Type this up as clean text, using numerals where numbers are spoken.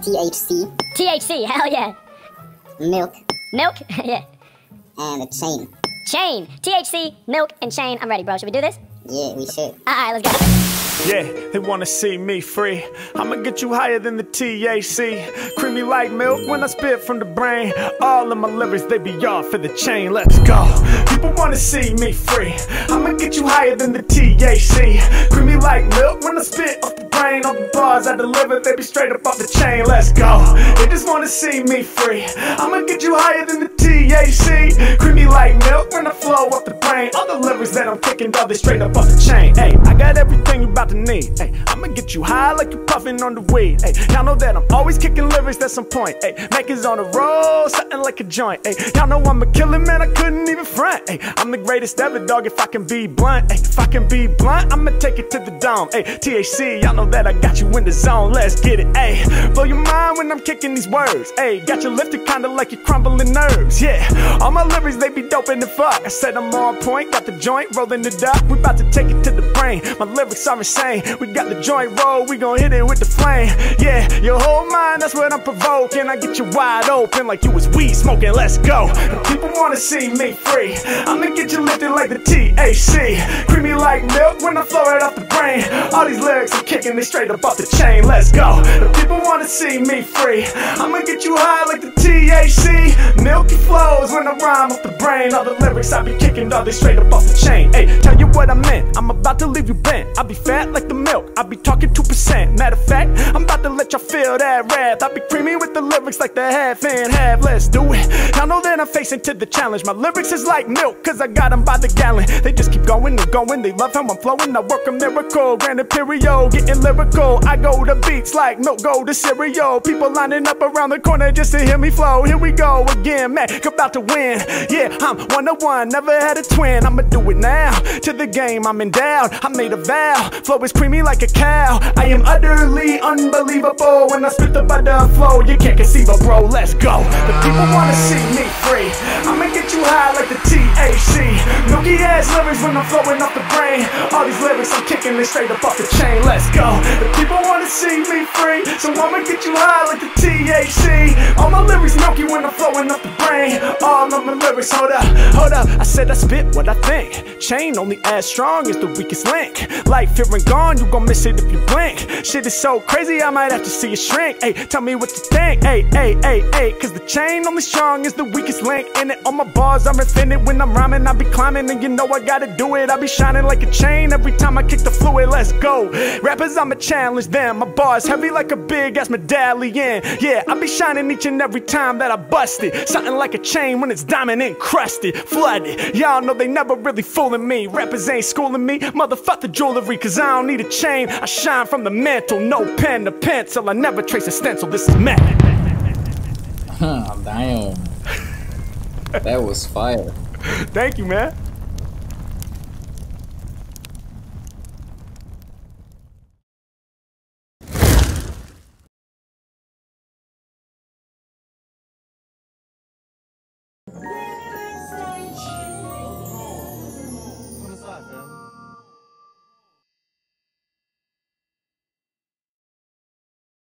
THC. THC, hell yeah. Milk. Milk, yeah. And a chain. Chain. THC, milk, and chain. I'm ready, bro. Should we do this? Yeah, we should. Alright, let's go. Yeah, they wanna see me free. I'ma get you higher than the THC. Creamy like milk when I spit from the brain. All of my lyrics, they be off for the chain. Let's go. People wanna see me free. I'ma get you higher than the THC. Creamy like milk when I spit off the brain. All the bars I deliver, they be straight up off the chain. Let's go. They just wanna see me free. I'ma get you higher than the THC. Creamy like milk when I flow off the brain. All the lyrics that I'm kicking, all they straight up off the chain. Hey, I got everything you about to need. Hey, I'ma get you high like you puffing on the weed. Hey, y'all know that I'm always kicking lyrics at some point. Hey, Mack is on the road, something like a joint. Hey, y'all know I'm a killer, man, I couldn't even front. Hey, I'm the greatest ever, dog, if I can be blunt. Hey, if I can be blunt, I'ma take it to the dome. Hey, THC, y'all know that I got you in the zone. Let's get it. Hey, blow your mind when I'm kicking these words. Hey, got you lifted kinda like you're crumbling nerves. Yeah, all my lyrics, they be dope in the fuck. I said I'm on point, got the joint, rolling it up. We about to take it to the brain. My lyrics are insane. We got the joint roll, we gon' hit it with the flame. Yeah, your whole mind, that's what I'm provoking. I get you wide open like you was weed smoking. Let's go. The people wanna see me free. I'ma get you lifted like the THC. Creamy like milk when I flow it off the brain. All these lyrics I'm kicking, they straight up off the chain. Let's go. The people wanna see me free. I'ma get you high like the THC. Milky flows when I rhyme off the brain. All the lyrics I be kicking, all they straight up off the chain. Hey, tell you what I meant, I'm about to leave you bent. I be fat like the milk, I be talking 2%. Matter of fact, I'm about to let y'all feel that wrath. I be creamy with the lyrics like the half and half. Let's do it. Y'all know that I'm facing to the challenge. My lyrics is like milk, cause I got them by the gallon. They just keep going and going, they love how I'm flowing. I work a miracle, grand imperial, getting lyrical. I go to beats like milk, go to cereal. People lining up around the corner just to hear me flow. Here we go again, Mack about to win. Yeah, I'm 101, never had a twin. I'ma do it now, to the game I'm endowed. I made a vow, flow is creamy like a cow. I am utterly unbelievable when I spit the butter flow. You can't conceive it, bro. Let's go. The people wanna see me free. I'ma get you high like the THC. Milky ass lyrics when I'm flowing off the brain. All these lyrics I'm kicking, they straight up off the chain. Let's go. The people wanna see me free, so I'ma get you high like the THC. All my lyrics milky when I'm flowing off the brain. All of my lyrics, hold up. I said I spit what I think. Chain only as strong as the weakest link. Like fear and gone, you gon' miss it if you blink. Shit is so crazy, I might have to see it shrink. Hey, tell me what you think. Hey, cause the chain only strong is the weakest link in it. All my bars are infinite when I'm rhyming. I be climbing and you know I gotta do it. I be shining like a chain every time I kick the fluid. Let's go. Rappers, I'ma challenge them. My bars heavy like a big ass medallion. Yeah, I be shining each and every time that I bust it. Something like a chain when it's diamond encrusted, flooded. Y'all know they never really fooling me. Rappers ain't schooling me. Motherfuck the jewelry, cause I don't need a chain. I shine from the mantle, no pen to pencil. I never trace a stencil. This is Mack. Damn. That was fire. Thank you, man.